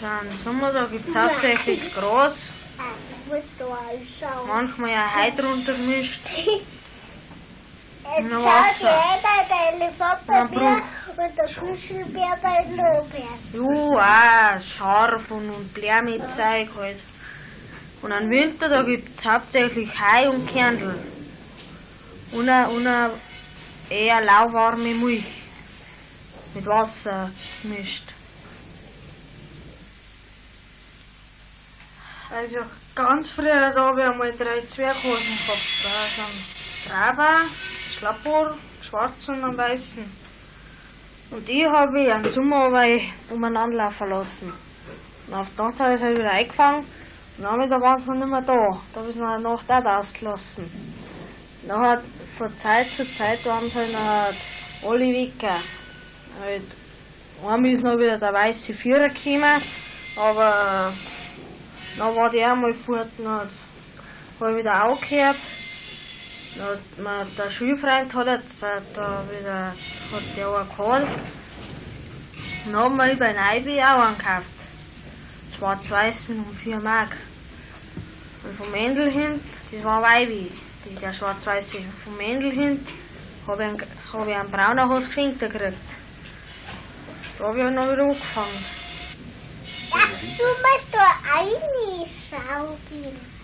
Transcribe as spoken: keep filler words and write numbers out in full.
Also im Sommer da gibt es hauptsächlich Gras, manchmal ja Heu drunter gemischt. Jetzt Na, schaut Wasser. jeder der Elefant bei Na, mir und der Kuschelbär bei Norbert. Ja, auch Scharf und, und Blärmezeug halt. Und im Winter da gibt es hauptsächlich Heu und Kernl. Und eine, und eine eher lauwarme Milch. Mit Wasser gemischt. Also ganz früher da habe ich einmal drei Zwerghosen gehabt. Da sind Traber, Schlappohr, schwarz und einen weißen. Und die habe ich im Sommer aber umeinander laufen lassen. Und auf die Nacht habe ich es halt wieder eingefangen. Und dann da waren sie noch nicht mehr da. Da habe ich es noch eine Nacht auch ausgelassen. Dann von Zeit zu Zeit waren sie halt noch alle weg. Halt, einmal ist noch wieder der weiße Führer gekommen, aber dann war die einmal fort. Dann habe ich wieder aufgehört. Dann, der Schulfreund hat jetzt äh, da wieder hat der auch geholt. Dann haben wir über ein Eibi auch angekauft. Schwarz-weißen um vier Mark. Und vom Endel hin, das war Weibi, die, der schwarz-weiße. Vom Endel hin habe ich, einen- hab ich einen braunen Hose geschenkt gekriegt. Da habe ich dann noch wieder angefangen. Ja, du musst da reinschauen.